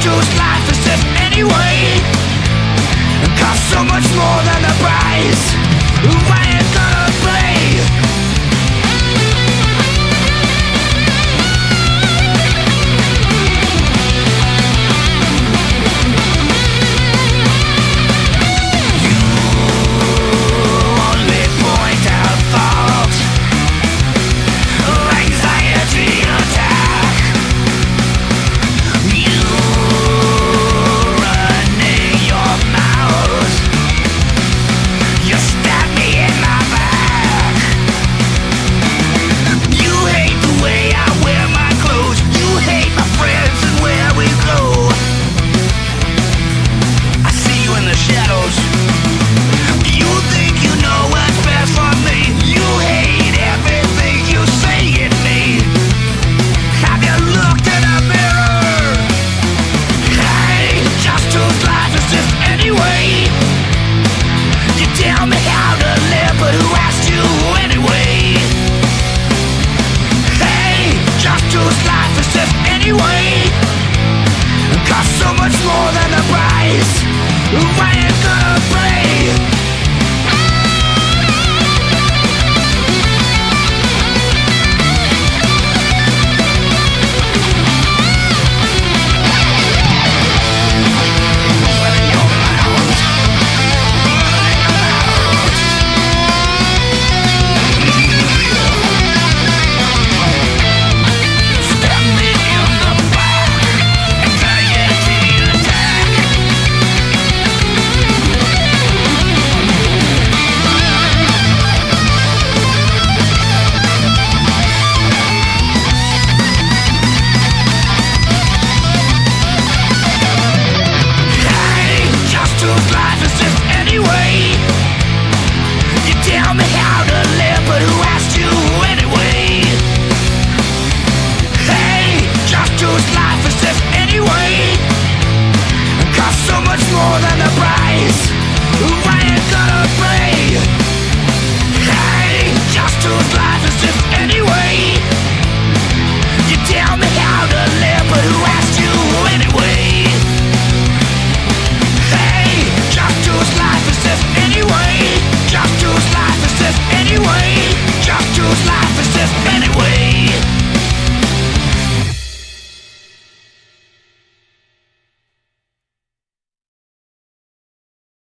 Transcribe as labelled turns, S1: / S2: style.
S1: choose life as if anyway. It costs so much more than the price. Why ain't gonna play? Why ain't gonna play? More than the price. Why ain't gonna play? Hey, just choose life as if anyway. You tell me how to live, but who asked you anyway? Hey, just choose life as if anyway. Just choose life as if anyway. Just choose life as if anyway.